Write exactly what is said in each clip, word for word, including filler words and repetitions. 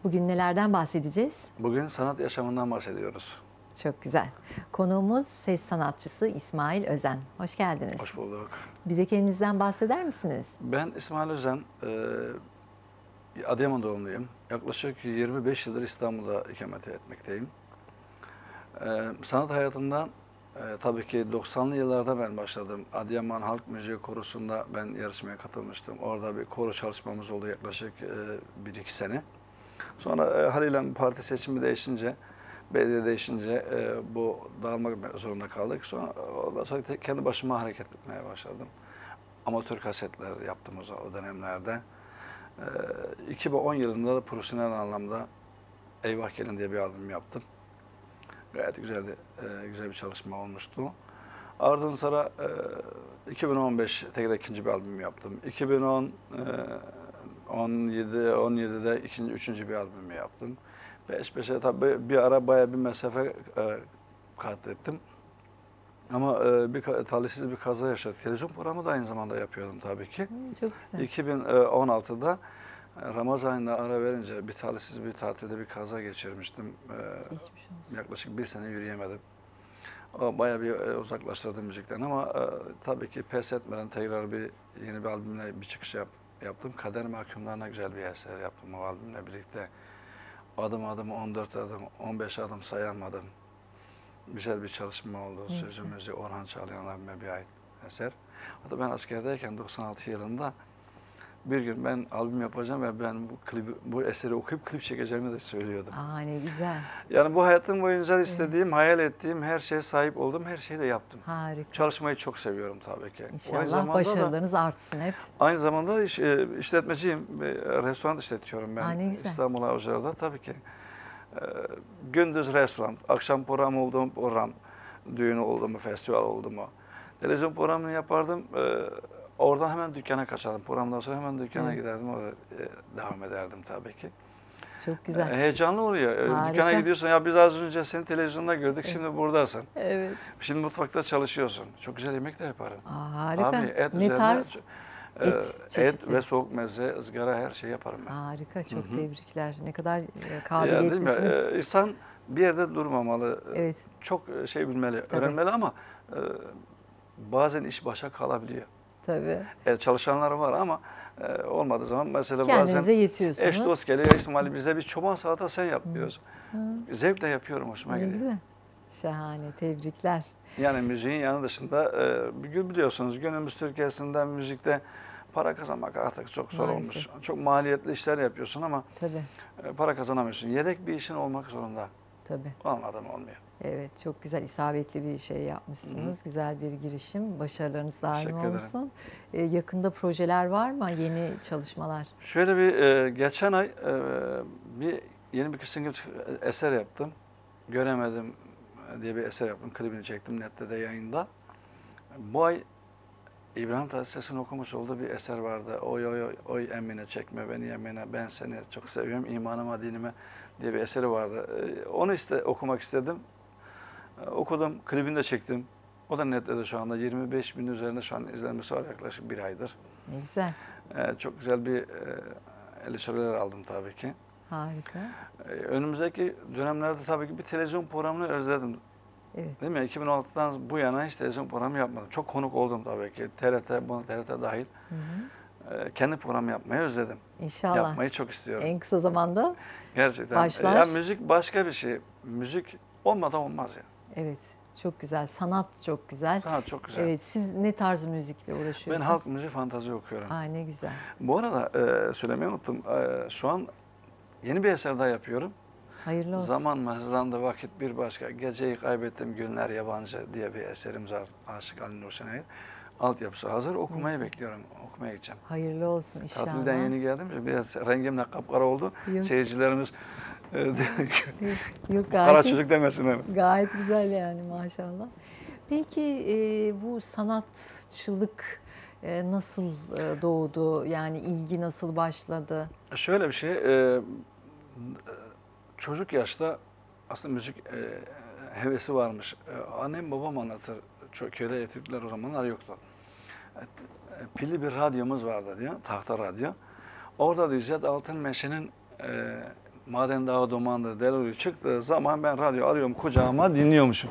Bugün nelerden bahsedeceğiz? Bugün sanat yaşamından bahsediyoruz. Çok güzel. Konuğumuz ses sanatçısı İsmail Özen. Hoş geldiniz. Hoş bulduk. Bize kendinizden bahseder misiniz? Ben İsmail Özen, e, Adıyaman doğumluyum. Yaklaşık yirmi beş yıldır İstanbul'da ikamet etmekteyim. E, sanat hayatından e, tabii ki doksanlı yıllarda ben başladım. Adıyaman Halk Müziği Korosu'nda ben yarışmaya katılmıştım. Orada bir koro çalışmamız oldu yaklaşık e, bir iki sene. Sonra e, haliyle parti seçimi değişince, belediye değişince e, bu dağılmak zorunda kaldık. Sonra ondan sonra tek- kendi başıma hareket etmeye başladım. Amatör kasetler yaptım o, o dönemlerde. E, iki bin on yılında da profesyonel anlamda Eyvah Gelin diye bir albüm yaptım. Gayet güzeldi, e, güzel bir çalışma olmuştu. Ardından sonra e, iki bin on beş tekrar ikinci bir albüm yaptım. iki bin on, e, on yedi, on yedide ikinci, üçüncü bir albümü yaptım. Peş peşe tabii bir ara bayağı bir mesafe e, kat ettim. Ama e, bir ka- talihsiz bir kaza yaşadık. Televizyon programı da aynı zamanda yapıyordum tabii ki. Hmm, çok güzel. iki bin on altıda e, Ramazan ayında ara verince bir talihsiz bir tatilde bir kaza geçirmiştim. E, Geçmiş olsun. yaklaşık bir sene yürüyemedim. O bayağı bir e, uzaklaştırdı müzikten ama e, tabii ki pes etmeden tekrar bir yeni bir albümle bir çıkış yap, yaptım. Kader Mahkumlarına güzel bir eser yaptım o albümle birlikte. Adım adım on dört adım, on beş adım sayamadım. Güzel bir çalışma oldu. Ne Sözü güzel. müziği Orhan Çağlayan abime bir ait eser. Hatta ben askerdeyken doksan altı yılında bir gün ben albüm yapacağım ve ben bu klibi, bu eseri okuyup klip çekeceğimi de söylüyordum. Aa, ne güzel. Yani bu hayatım boyunca Evet. istediğim, hayal ettiğim her şeye sahip oldum, her şeyi de yaptım. Harika. Çalışmayı çok seviyorum tabii ki. Aynı İnşallah zamanda da başarılarınız artsın hep. aynı zamanda da iş, e, işletmeciyim. Bir restoran işletiyorum Aa, ben ne güzel. İstanbul Avcılar'da tabii ki. E, gündüz restoran, akşam program oldu mu program, düğün oldu mu, festival oldu mu. Televizyon programını yapardım. E, oradan hemen dükkana kaçardım. Programdan sonra hemen dükkana Evet. giderdim. Orada e, devam ederdim tabii ki. Çok E, güzel. heyecanlı oluyor. E, dükkana Harika. gidiyorsun ya biz az önce seni televizyonda gördük, Evet. şimdi buradasın. Evet. Şimdi mutfakta çalışıyorsun. Çok güzel yemek de yaparım. Aa, Abi harika. et Ne üzerine tarz e, et et çeşitleri? ve soğuk meze, ızgara her şeyi yaparım ben. Harika. Hı Çok hı. tebrikler. Ne kadar e, Ya değil mi? kabiliyetlisiniz. E, insan bir yerde durmamalı. E, Evet. Çok şey bilmeli, Tabii. öğrenmeli ama e, bazen iş başa kalabiliyor. Tabii. E, çalışanlar var ama e, olmadığı zaman mesela bazen Kendinize eş dost yetiyorsunuz. geliyor. Ya İsmail bize bir çoban salata sen yap Hı. diyoruz. Hı. Zevkle yapıyorum, hoşuma Ne gidiyor. güzel. Şahane. Tebrikler. Yani müziğin yanı dışında e, bir gün biliyorsunuz günümüz Türkiye'sinde müzikte para kazanmak artık çok zor Maalesef. olmuş. Çok maliyetli işler yapıyorsun ama Tabii. e, para kazanamıyorsun. Yedek bir işin olmak zorunda. Tabii. Olmadan olmuyor. Evet, çok güzel, isabetli bir şey Hı hı. yapmışsınız. Güzel bir girişim. Başarılarınız daim Teşekkür ederim. olsun. Ee, yakında projeler var mı? Yeni çalışmalar? Şöyle bir e, geçen ay e, bir yeni bir single çık- eser yaptım. Göremedim diye bir eser yaptım. Klibini çektim nette de yayında. Bu ay İbrahim Tatlıses'in okumuş olduğu bir eser vardı. Oy oy oy, oy Emine çekme beni Emine, ben seni çok seviyorum, imanıma dinime diye bir eseri vardı. Ee, Onu iste, okumak istedim. Ee, Okudum, klibini de çektim. O da netledi şu anda. yirmi beş bin üzerinde şu an izlenmesi var yaklaşık bir aydır. Ne güzel, Ee, Çok güzel bir e, eleştiriler aldım tabii ki. harika. Ee, Önümüzdeki dönemlerde tabii ki bir televizyon programını özledim. Evet. Değil mi? iki bin altıdan bu yana hiç televizyon programı yapmadım. Çok konuk oldum tabii ki. T R T, buna T R T dahil. Hı hı. Ee, Kendi programı yapmayı özledim. İnşallah Yapmayı çok istiyorum. en kısa zamanda Gerçekten. E, Ya başlar. müzik başka bir şey. Müzik olmadan olmaz ya. Evet, çok güzel. Sanat çok güzel. Sanat çok güzel. Evet, siz ne tarz müzikle Ben halk uğraşıyorsunuz? müziği fantazi okuyorum. Aa, ne güzel. Bu arada e, söylemeyi unuttum. E, şu an yeni bir eser daha yapıyorum. Hayırlı olsun. Zaman mı hızlandı vakit bir başka. Geceyi kaybettim günler yabancı diye bir eserimiz var. Aşık Ali Nur Şenay'ın. Altyapısı hazır. Okumayı güzel. bekliyorum. Okumaya gideceğim. Hayırlı olsun Tatilden inşallah. yeni geldim. Biraz rengim de kapkara oldu. Yok, Seyircilerimiz e, yok, yok kara gayet çocuk demesinler. Gayet güzel yani maşallah. Peki e, bu sanatçılık e, nasıl e, doğdu? Yani ilgi nasıl başladı? Şöyle bir şey, e, çocuk yaşta aslında müzik e, hevesi varmış. E, annem babam anlatır. Çok köyde etütler o zamanlar yoktu. E, pilli bir radyomuz vardı diyor, tahta radyo. Orada diyor Zet Altınmeşe'nin e, Maden Dağı Duman'da Delulu çıktığı zaman ben radyo alıyorum kucağıma dinliyormuşum.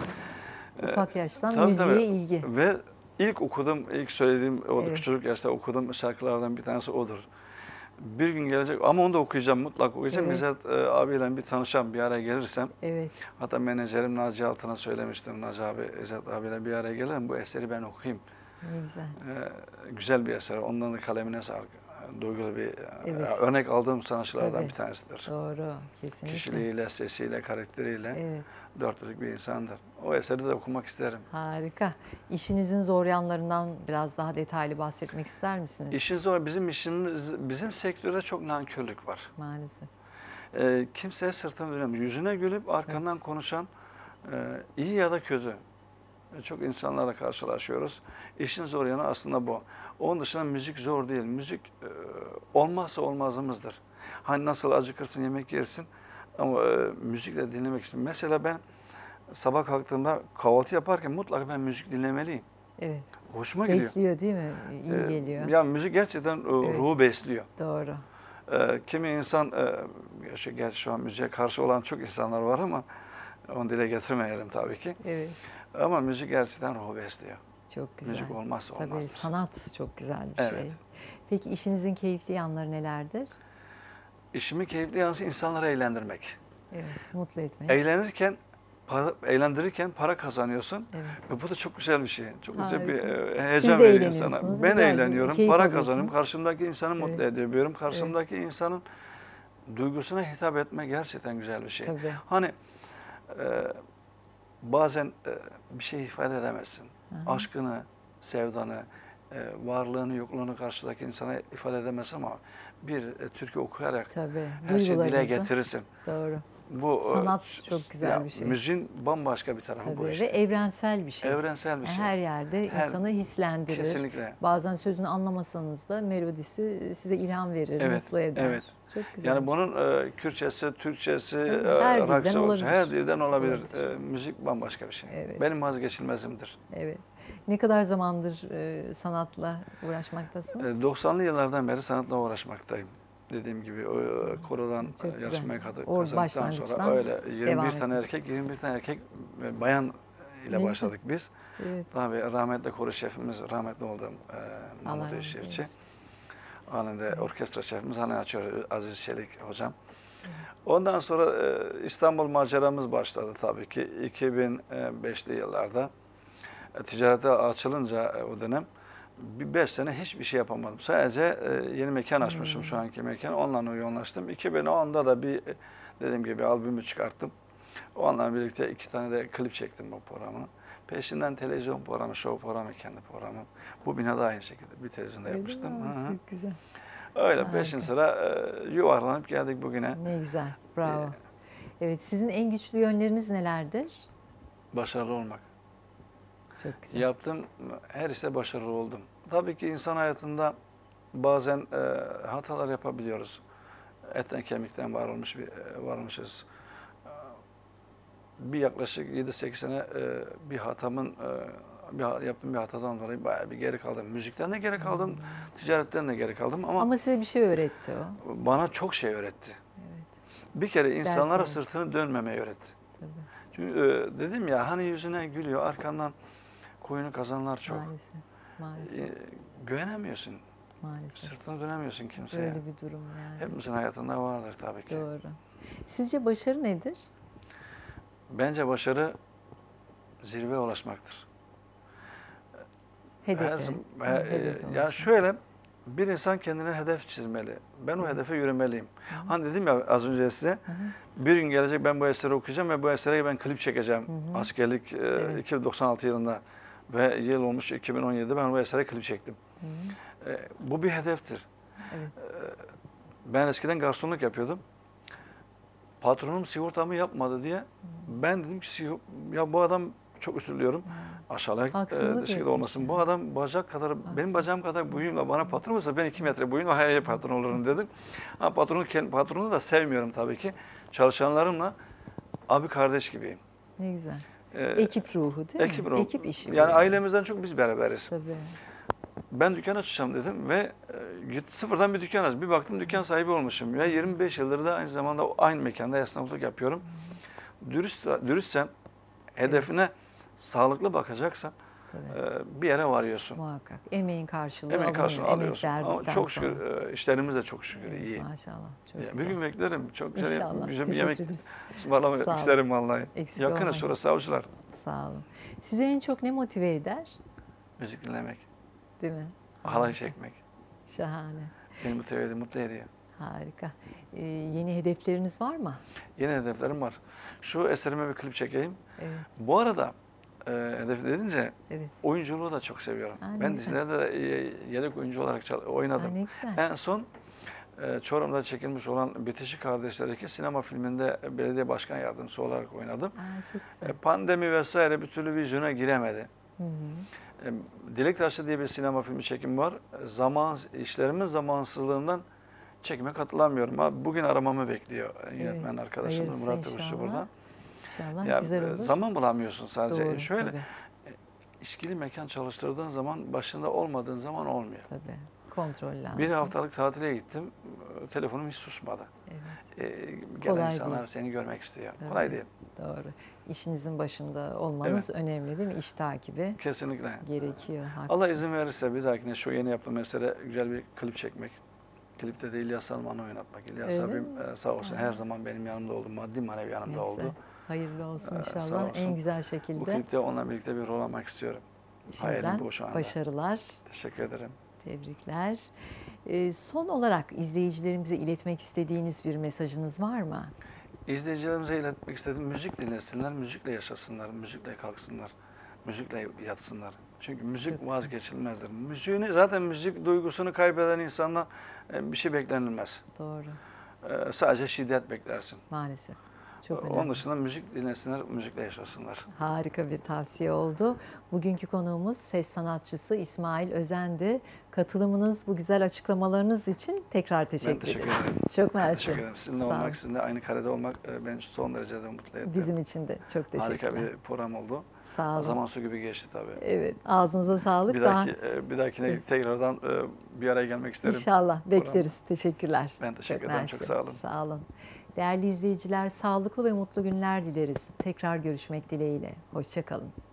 Ufak yaştan Tabii, müziğe tabii. ilgi. Ve ilk okudum, ilk söylediğim, o Evet. küçük yaşta okuduğum şarkılardan bir tanesi odur. Bir gün gelecek ama onu da okuyacağım, mutlaka okuyacağım. Evet. İzzet e, abiyle bir tanışacağım, bir araya gelirsem. Evet. Hatta menajerim Naci Altan'a söylemiştim. Naci abi, İzzet abiyle bir araya gelirim, bu eseri ben okuyayım. Ne güzel. Ee, güzel bir eser. Ondan da kalemine sağlık. Duygulu bir Evet. örnek aldığım sanatçılardan Tabii. bir tanesidir. Doğru. Kesinlikle. Kişiliğiyle, sesiyle, karakteriyle Evet. dört dörtlük bir insandır. O eseri de okumak isterim. Harika. İşinizin zor yanlarından biraz daha detaylı bahsetmek ister misiniz? İşin zor, bizim işimiz, bizim sektörde çok nankörlük var. Maalesef. Ee, kimseye sırtını dönemiyor. Yüzüne gülüp arkandan Evet. konuşan e, iyi ya da kötü. Çok insanlarla karşılaşıyoruz. İşin zor yanı aslında bu. Onun dışında müzik zor değil. Müzik e, olmazsa olmazımızdır. Hani nasıl acıkırsın, yemek yersin ama e, müzik de dinlemek istiyorum. Mesela ben sabah kalktığımda kahvaltı yaparken mutlaka ben müzik dinlemeliyim. Evet. Hoşuma gidiyor. Besliyor değil mi? İyi E, geliyor. Ya müzik gerçekten e, Evet. ruhu besliyor. Doğru. E, kimi insan, e, gerçi, gerçi şu an müziğe karşı olan çok insanlar var ama onu dile getirmeyelim tabii ki. Evet. Ama müzik gerçekten ruhu besliyor. Çok güzel. Müzik olmazsa Tabii olmazdır. sanat çok güzel bir Evet. şey. Peki işinizin keyifli yanları nelerdir? İşimin keyifli yanı insanları eğlendirmek. Evet, mutlu etmek. Eğlenirken, para, eğlendirirken para kazanıyorsun. Evet. Ve bu da çok güzel bir şey. Çok güzel bir Harika. e, Siz heyecan de veriyor eğleniyorsunuz, insana. Ben güzel bir eğleniyorum, keyif para alıyorsunuz. kazanıyorum. Karşımdaki insanı mutlu Evet. ediyorum. Karşımdaki insanın duygusuna hitap etmek gerçekten güzel bir şey. Tabii. Hani e, bazen e, bir şey ifade edemezsin. Aha. Aşkını, sevdanı, e, varlığını, yokluğunu karşıdaki insana ifade edemezsin ama bir e, türkü okuyarak Tabii. her şeyi dile Duygularınızı. getirirsin. Doğru. Bu e, Sanat çok güzel ya, bir şey. müziğin bambaşka bir tarafı bu Tabii işte. ve evrensel bir şey. Evrensel bir Yani şey. her yerde Her- insanı hislendirir. Kesinlikle. Bazen sözünü anlamasanız da melodisi size ilham verir, Evet, mutlu eder. evet. Çok güzel. Yani bir şey. bunun e, Kürtçesi, Türkçesi, Tabii, e, her dilden Arapça, olabilir. her dilden olabilir. Olabilir. E, müzik bambaşka bir şey. Evet. Benim vazgeçilmezimdir. Evet. Ne kadar zamandır e, sanatla uğraşmaktasınız? E, doksanlı yıllardan beri sanatla uğraşmaktayım. Dediğim gibi o e, korodan Çok güzel. yarışmaya kat- O kazandıktan sonra başlangıçtan öyle yirmi devam bir tane ettiniz. erkek, yirmi bir tane erkek ve bayan Ne ile güzel. başladık biz. Evet. Tabii rahmetli koro şefimiz, rahmetli olduğum e, Allah Mahmut rahmet Şefçi. eylesin. Halinde orkestra şefimiz hani açıyor Aziz Çelik hocam. Ondan sonra e, İstanbul maceramız başladı tabii ki iki bin beşli yıllarda. E, ticarete açılınca e, o dönem bir beş sene hiçbir şey yapamadım. Sadece e, yeni mekan açmışım şu anki mekan. Onunla yoğunlaştım. iki bin onda da bir e, dediğim gibi albümü çıkarttım. Onunla birlikte iki tane de klip çektim bu programı. Peşinden televizyon programı, show programı, kendi programı. Bu binada aynı şekilde bir televizyonda Öyle yapmıştım. mi? Hı hı. Çok güzel. Öyle Harika. beşinci sıra e, yuvarlanıp geldik bugüne. Ne güzel. Bravo. Ee, Evet, sizin en güçlü yönleriniz nelerdir? Başarılı olmak. Çok güzel. Yaptığım her işte başarılı oldum. Tabii ki insan hayatında bazen e, hatalar yapabiliyoruz. Etten kemikten var olmuş bir e, varmışız. E, Bir yaklaşık yedi sekiz sene e, bir hatamın e, bir ha- yaptığım bir hatadan dolayı bayağı bir geri kaldım. Müzikten de geri kaldım, ticaretten de geri kaldım ama, Ama size bir şey öğretti o. bana çok şey öğretti. Evet, Bir kere insanlara öğretti. sırtını dönmemeyi öğretti. tabii. Çünkü e, dedim ya hani yüzüne gülüyor, arkandan koyunu kazanlar çok. Maalesef. Maalesef. E, güvenemiyorsun, Maalesef. sırtını dönemiyorsun kimseye. Böyle bir durum yani. Hepimizin hayatında vardır tabii ki. Doğru. Sizce başarı nedir? Bence başarı zirveye ulaşmaktır. Hedefe. Her zaman- Tabii, e, hedefe ya ulaşmak. şöyle, bir insan kendine hedef çizmeli. Ben o hedefe yürümeliyim. Hani dedim ya az önce size, Hı hı. bir gün gelecek ben bu eseri okuyacağım ve bu esere ben klip çekeceğim. Hı hı. Askerlik e, Evet. iki bin doksan altı yılında ve yıl olmuş iki bin on yedide ben bu esere klip çektim. Hı hı. E, bu bir hedeftir. Evet. Ben eskiden garsonluk yapıyordum. Patronum sigortamı yapmadı diye ben dedim ki "Sigo- ya bu adam çok üzülüyorum. Aşağılık e, Haksızlık şekilde etmiş olmasın. yani. Bu adam bacak kadar, benim bacağım kadar boyumla bana patron olsa ben iki metre boyumla hayal patron olurum dedim. Ama patronu, kendi patronu da sevmiyorum tabii ki. Çalışanlarımla abi kardeş gibiyim. Ne güzel. Ee, Ekip ruhu değil mi? ruhu. Ekip işi bu Yani ailemizden çok biz beraberiz. Tabii. Ben dükkan açacağım dedim ve e, e, git sıfırdan bir dükkan aç. Bir baktım dükkan sahibi olmuşum. Ya yirmi beş yıldır da aynı zamanda aynı mekanda esnaflık yapıyorum. Dürüst, dürüstsen, hedefine sağlıklı bakacaksan Tabii. e, bir yere varıyorsun. Muhakkak. Emeğin karşılığı Emek alınıyor. karşılığını Emek alıyorsun. Ama verdikten çok sonra. şükür e, işlerimiz de çok şükür Evet, iyi. maşallah. Çok Ya, bir güzel. gün beklerim. Çok güzel, İnşallah. güzel bir Teşekkür yemek ederiz. ısmarlamak Sağ olun. isterim vallahi. Eksik Yakınız olmayın. şurası Avcılar. Sağ olun. Sizi en çok ne motive eder? Müzik dinlemek, Değil mi? halay Harika. çekmek. Şahane. Beni motive ediyor, mutlu ediyor. Harika. Ee, yeni hedefleriniz var mı? Yeni hedeflerim var. Şu eserime bir klip çekeyim. Evet. Bu arada e, hedef dedince Evet. oyunculuğu da çok seviyorum. Aa, ne ben güzel. dizilerde de e, yedek oyuncu olarak çal- Aa, oynadım. ne güzel. En son e, Çorum'da çekilmiş olan Bitişik Kardeşler'deki sinema filminde belediye başkan yardımcısı olarak oynadım. Aa, çok E, güzel. pandemi vesaire bir türlü vizyona giremedi. Hı hı. E, Dilek Taşı diye bir sinema filmi çekimi var. E, Zaman, işlerimin zamansızlığından çekime katılamıyorum. Ha, bugün aramamı bekliyor e, yönetmen Evet. arkadaşım Hayırlısı Murat Övüşçü inşallah. burada. İnşallah Ya, güzel e, olur. zaman bulamıyorsun sadece. Doğru, E, Şöyle tabii. e, işkili mekan çalıştırdığın zaman başında olmadığın zaman olmuyor. Tabii. Kontrol lazım. Bir haftalık tatile gittim. e, Telefonum hiç susmadı. Evet. E, gelen Kolay insanlar değil. seni görmek istiyor. Tabii. Kolay değil. Doğru. İşinizin başında olmanız önemli değil mi? İş takibi Kesinlikle. gerekiyor. Allah Haklısınız. izin verirse bir dahakine şu yeni yaptığım mesele güzel bir klip çekmek. Klipte de İlyas Salman'ı oynatmak. İlyas Öyle abim mi? e, sağ olsun Ha. her zaman benim yanımda oldu. Maddi manevi yanımda Neyse. oldu. Hayırlı olsun Ee, sağ inşallah. En olsun. güzel Bu şekilde. klipte onunla birlikte bir rol almak istiyorum. Hayalim Şimdiden bu şu anda. başarılar, Teşekkür ederim. tebrikler. Ee, son olarak izleyicilerimize iletmek istediğiniz bir mesajınız var mı? İzleyicilerimize iletmek istediğim müzik dinlesinler, müzikle yaşasınlar, müzikle kalksınlar, müzikle yatsınlar. Çünkü müzik Çok güzel. vazgeçilmezdir. Müziğini zaten müzik duygusunu kaybeden insanla e, bir şey beklenilmez. Doğru. E, Sadece şiddet beklersin. Maalesef. Çok Onun önemli. dışında müzik dinlesinler, müzikle yaşasınlar. Harika bir tavsiye oldu. Bugünkü konuğumuz ses sanatçısı İsmail Özen'di. Katılımınız, bu güzel açıklamalarınız için tekrar teşekkür, Ben teşekkür ederiz. ederim. Çok Ben mersi. teşekkür ederim. Sizinle Sağ olun. olmak, sizinle aynı karede olmak e, beni son derece de mutlu etti. Bizim için de çok teşekkürler. Harika bir program oldu. Sağ olun. Zaman su gibi geçti tabii. Evet, ağzınıza sağlık. Bir Daha dahaki, e, bir dahakine Evet. tekrardan e, bir araya gelmek isterim. İnşallah bekleriz. Teşekkürler. Ben teşekkür ederim. Çok mersi. sağ olun. Sağ olun. Değerli izleyiciler, sağlıklı ve mutlu günler dileriz. Tekrar görüşmek dileğiyle. Hoşça kalın.